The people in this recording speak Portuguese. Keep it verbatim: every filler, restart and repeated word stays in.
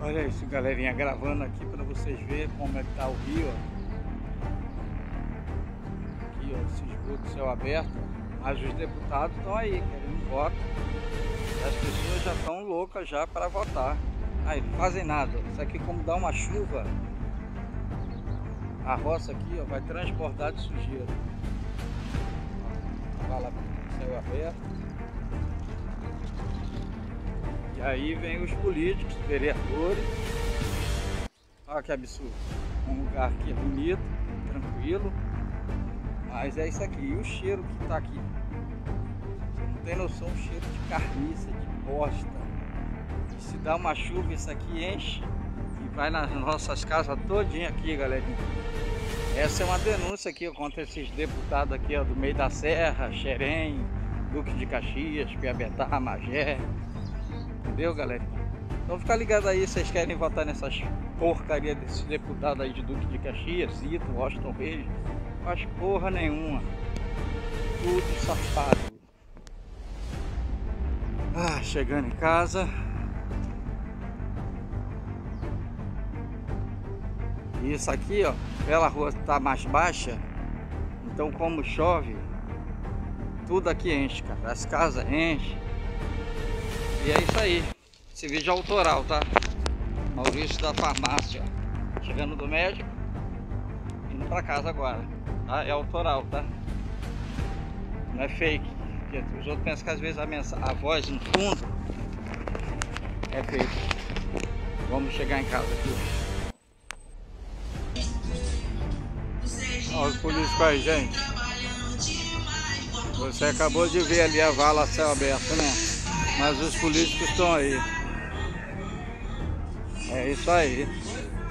Olha isso, galerinha, gravando aqui para vocês verem como é que tá o rio, ó. Aqui, ó, esse esgoto, céu aberto. Mas os deputados estão aí, querendo voto. E as pessoas já estão loucas já para votar. Aí, não fazem nada. Isso aqui, como dá uma chuva, a roça aqui, ó, vai transbordar de sujeira. Ó, vala, céu aberto. E aí vem os políticos, vereadores. Olha que absurdo. Um lugar aqui é bonito, tranquilo. Mas é isso aqui. E o cheiro que tá aqui? Você não tem noção, o cheiro de carniça, de bosta. E se dá uma chuva, isso aqui enche e vai nas nossas casas todinha aqui, galerinha. Essa é uma denúncia aqui contra esses deputados aqui, ó, do meio da serra, Xerém, Duque de Caxias, Piabetá, Magé. Entendeu, galera? Então fica ligado aí, vocês querem votar nessas porcaria desses deputados aí de Duque de Caxias, Zito, Washington Reis. Faz porra nenhuma. Tudo safado. Ah, chegando em casa. E isso aqui, ó, pela rua tá mais baixa. Então como chove, tudo aqui enche, cara. As casas enchem. E é isso aí. Esse vídeo é autoral, tá? Maurício da farmácia, ó. Chegando do médico, indo pra casa agora, tá? É autoral, tá? Não é fake. Porque os outros pensam que às vezes a, mensagem, a voz no fundo é fake. Vamos chegar em casa aqui. Olha os políticos aí, gente. Você acabou de ver ali a vala a céu aberto, né? Mas os políticos estão aí. É isso aí.